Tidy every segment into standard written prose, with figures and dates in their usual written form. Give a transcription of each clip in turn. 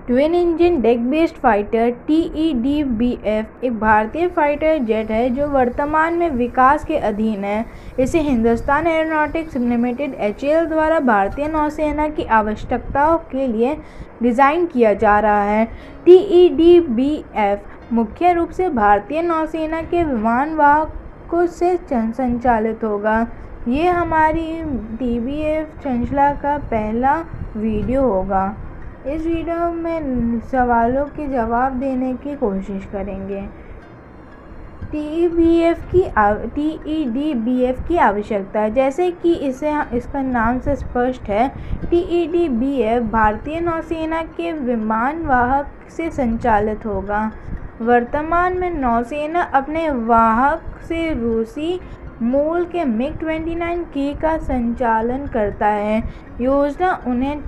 Twin engine deck based fighter TED-BF एक भारतीय fighter jet है जो वर्तमान में विकास के अधीन है। इसे हिंदुस्तान एरोनॉटिक्स लिमिटेड HAL द्वारा भारतीय नौसेना की आवश्यकताओं के लिए डिज़ाइन किया जा रहा है। TED-BF मुख्य रूप से भारतीय नौसेना के विमान वाहकों से संचालित होगा। ये हमारी TBF श्रृंखला का पहला वीडियो होगा। इस वीडियो में सवालों के जवाब देने की कोशिश करेंगे। TED-BF की आवश्यकता, जैसे कि इसका नाम से स्पष्ट है, TED-BF भारतीय नौसेना के विमान वाहक से संचालित होगा। वर्तमान में नौसेना अपने वाहक से रूसी मूल के MiG-29K का संचालन करता है। योजना उन्हें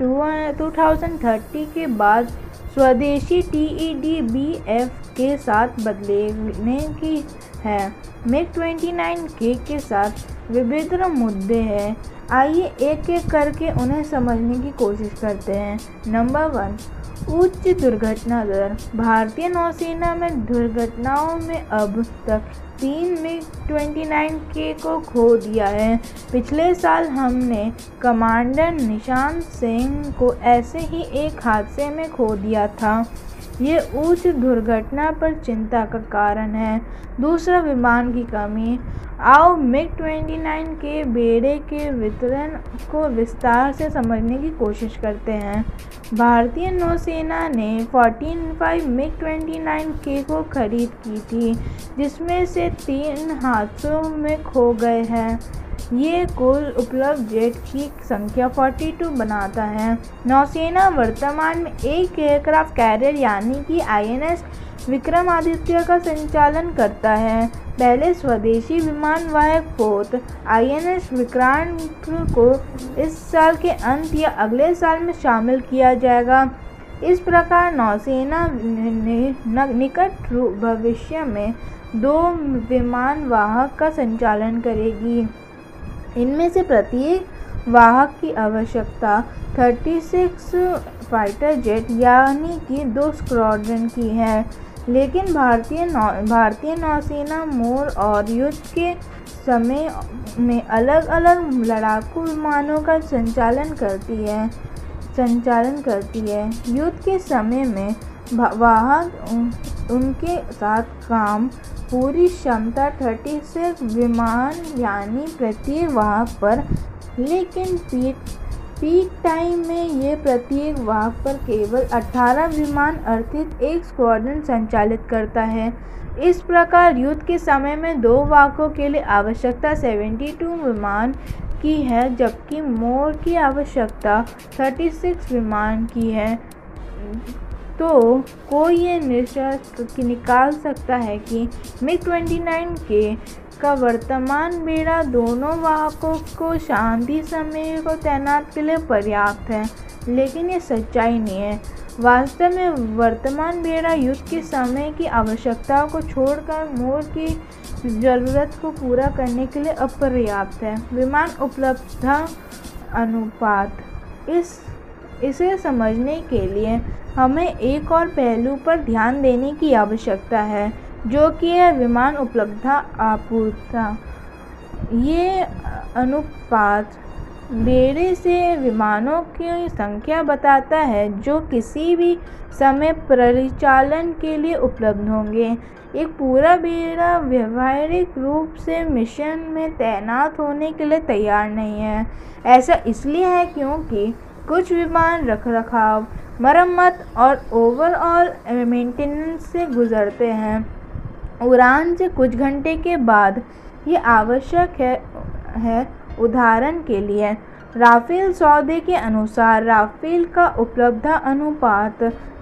2030 के बाद स्वदेशी TED-BF के साथ बदलने की है। MiG-29K के साथ विभिन्न मुद्दे हैं। आइए एक एक करके उन्हें समझने की कोशिश करते हैं। नंबर 1, उच्च दुर्घटना दर। भारतीय नौसेना में दुर्घटनाओं में अब तक 3 MiG-29K को खो दिया है। पिछले साल हमने कमांडर निशांत सिंह को ऐसे ही एक हादसे में खो दिया था। ये उच्च दुर्घटना पर चिंता का कारण है। दूसरा, विमान की कमी। आओ MiG-29K बेड़े के वितरण को विस्तार से समझने की कोशिश करते हैं। भारतीय नौसेना ने 45 MiG-29K को खरीद की थी, जिसमें से 3 हादसों में खो गए हैं। ये कुल उपलब्ध जेट की संख्या 42 बनाता है। नौसेना वर्तमान में एक एयरक्राफ्ट कैरियर यानी कि INS विक्रमादित्य का संचालन करता है। पहले स्वदेशी विमान वाहक पोत INS विक्रांत को इस साल के अंत या अगले साल में शामिल किया जाएगा। इस प्रकार नौसेना निकट भविष्य में 2 विमान वाहक का संचालन करेगी। इनमें से प्रत्येक वाहक की आवश्यकता 36 फाइटर जेट यानी कि 2 स्क्वाड्रन की है। लेकिन भारतीय नौसेना मोड़ और युद्ध के समय में अलग अलग लड़ाकू विमानों का संचालन करती है। युद्ध के समय में वाहक उनके साथ काम पूरी क्षमता 36 विमान यानी प्रत्येक वाहक पर, लेकिन पीक टाइम में ये प्रत्येक वाहक पर केवल 18 विमान अर्थात 1 स्क्वाड्रन संचालित करता है। इस प्रकार युद्ध के समय में 2 वाहकों के लिए आवश्यकता 72 विमान की है, जबकि मोड़ की आवश्यकता 36 विमान की है। तो कोई ये निष्कर्ष निकाल सकता है कि MiG-29K का वर्तमान बेड़ा दोनों वाहकों को शांति समय को तैनात के लिए पर्याप्त है, लेकिन ये सच्चाई नहीं है। वास्तव में वर्तमान बेड़ा युद्ध के समय की आवश्यकताओं को छोड़कर मोड़ की ज़रूरत को पूरा करने के लिए अपर्याप्त है। विमान उपलब्धता अनुपात। इसे समझने के लिए हमें एक और पहलू पर ध्यान देने की आवश्यकता है, जो कि है विमान उपलब्धता आपूर्ति। ये अनुपात बेड़े से विमानों की संख्या बताता है जो किसी भी समय परिचालन के लिए उपलब्ध होंगे। एक पूरा बेड़ा व्यावहारिक रूप से मिशन में तैनात होने के लिए तैयार नहीं है। ऐसा इसलिए है क्योंकि कुछ विमान रखरखाव, मरम्मत और ओवरऑल मेंटेनेंस से गुजरते हैं। उड़ान से कुछ घंटे के बाद ये आवश्यक है। उदाहरण के लिए राफेल सौदे के अनुसार राफेल का उपलब्धता अनुपात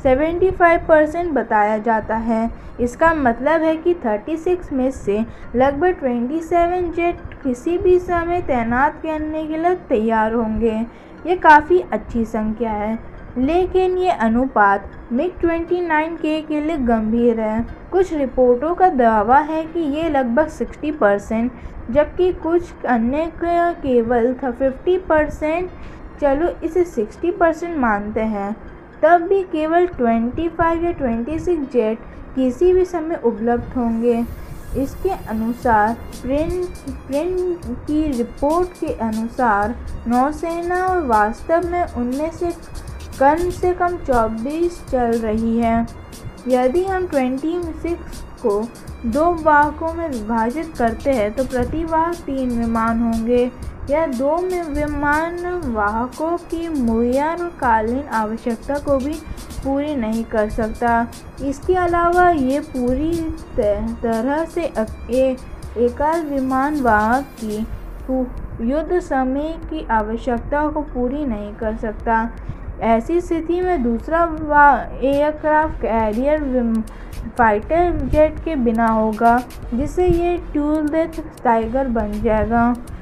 75% बताया जाता है। इसका मतलब है कि 36 में से लगभग 27 जेट किसी भी समय तैनात करने के लिए तैयार होंगे। ये काफ़ी अच्छी संख्या है, लेकिन ये अनुपात MiG-29K के लिए गंभीर है। कुछ रिपोर्टों का दावा है कि ये लगभग 60%, जबकि कुछ अन्य का केवल 50%। चलो इसे 60% मानते हैं। तब भी केवल 25 या 26 जेट किसी भी समय उपलब्ध होंगे। इसके अनुसार प्रिंट की रिपोर्ट के अनुसार नौसेना वास्तव में उनमें से कम 24 चल रही है। यदि हम 26 को 2 वाहकों में विभाजित करते हैं तो प्रति वाहक 3 विमान होंगे। यह 2 विमान वाहकों की मुहैयाकालीन आवश्यकता को भी पूरी नहीं कर सकता। इसके अलावा ये पूरी तरह से एकल विमान वाहक की युद्ध समय की आवश्यकता को पूरी नहीं कर सकता। ऐसी स्थिति में दूसरा एयरक्राफ्ट कैरियर फाइटर जेट के बिना होगा, जिससे ये टूल-डेथ टाइगर बन जाएगा।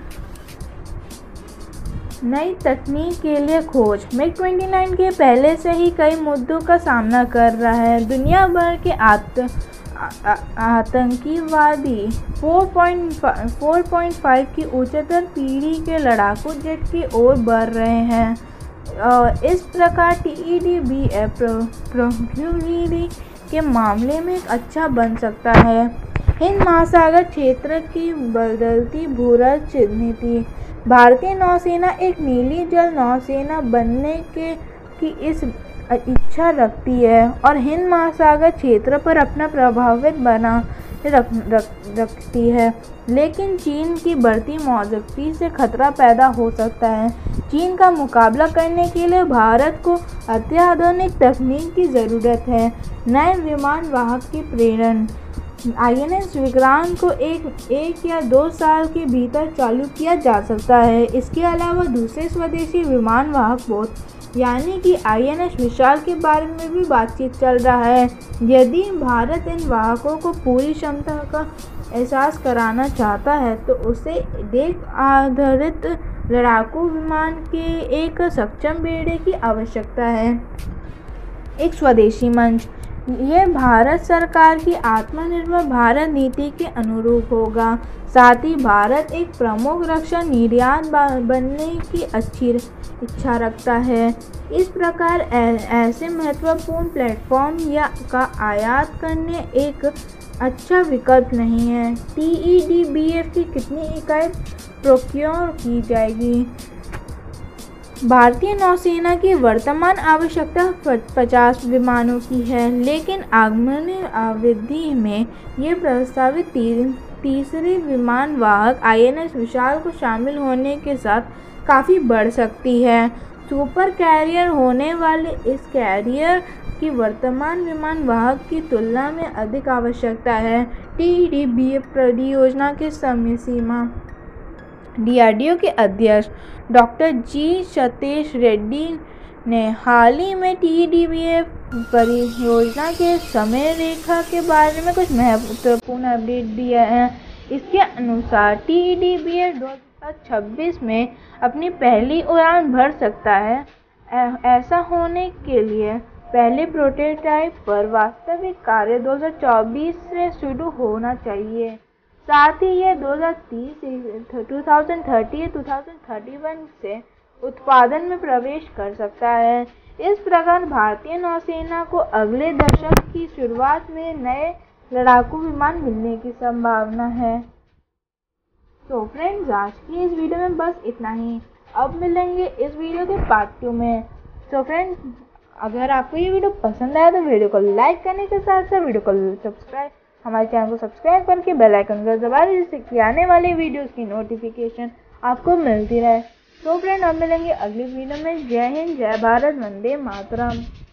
नई तकनीक के लिए खोज। MiG-29 के पहले से ही कई मुद्दों का सामना कर रहा है। दुनिया भर के आतंकवादी 4.5 की उच्चतर पीढ़ी के लड़ाकू जेट की ओर बढ़ रहे हैं। इस प्रकार TEDBF प्रौद्योगिकी के मामले में एक अच्छा बन सकता है। हिंद महासागर क्षेत्र की बदलती भूराजनीति। भारतीय नौसेना एक नीली जल नौसेना बनने की इस इच्छा रखती है और हिंद महासागर क्षेत्र पर अपना प्रभावित बना रखती है, लेकिन चीन की बढ़ती मौजूदगी से खतरा पैदा हो सकता है। चीन का मुकाबला करने के लिए भारत को अत्याधुनिक तकनीक की ज़रूरत है। नए विमान वाहक की प्रेरण। INS विक्रांत को एक या 2 साल के भीतर चालू किया जा सकता है। इसके अलावा दूसरे स्वदेशी विमान वाहक पोत यानी कि INS विशाल के बारे में भी बातचीत चल रहा है। यदि भारत इन वाहकों को पूरी क्षमता का एहसास कराना चाहता है तो उसे डेक आधारित लड़ाकू विमान के एक सक्षम बेड़े की आवश्यकता है। एक स्वदेशी मंच। यह भारत सरकार की आत्मनिर्भर भारत नीति के अनुरूप होगा। साथ ही भारत एक प्रमुख रक्षा निर्यात बनने की अच्छी इच्छा रखता है। इस प्रकार ऐसे महत्वपूर्ण प्लेटफॉर्म का आयात करने एक अच्छा विकल्प नहीं है। TEDBF की कितनी इकाई प्रोक्योर की जाएगी? भारतीय नौसेना की वर्तमान आवश्यकता 50 विमानों की है, लेकिन आगामी अवधि में ये प्रस्तावित तीसरी विमान वाहक INS विशाल को शामिल होने के साथ काफ़ी बढ़ सकती है। सुपर कैरियर होने वाले इस कैरियर की वर्तमान विमान वाहक की तुलना में अधिक आवश्यकता है। TEDBF परियोजना की समय सीमा। DRDO के अध्यक्ष डॉक्टर G. सतीश रेड्डी ने हाल ही में TEDBF परियोजना के समय रेखा के बारे में कुछ महत्वपूर्ण अपडेट दिया है। इसके अनुसार TEDBF 2026 में अपनी पहली उड़ान भर सकता है। ऐसा होने के लिए पहले प्रोटोटाइप पर वास्तविक कार्य 2024 से शुरू होना चाहिए। साथ ही यह 2030-2031 से उत्पादन में प्रवेश कर सकता है। इस प्रकार भारतीय नौसेना को अगले दशक की शुरुआत में नए लड़ाकू विमान मिलने की संभावना है। तो फ्रेंड्स, आज की इस वीडियो में बस इतना ही। अब मिलेंगे इस वीडियो के पार्ट 2 में। तो फ्रेंड्स, अगर आपको ये वीडियो पसंद आया तो वीडियो को लाइक करने के साथ साथ वीडियो को हमारे चैनल को सब्सक्राइब करके बेल आइकन को दबा दीजिए, जिससे कि आने वाले वीडियोस की नोटिफिकेशन आपको मिलती रहे। तो फ्रेंड, अब मिलेंगे अगली वीडियो में। जय हिंद, जय भारत, वंदे मातरम।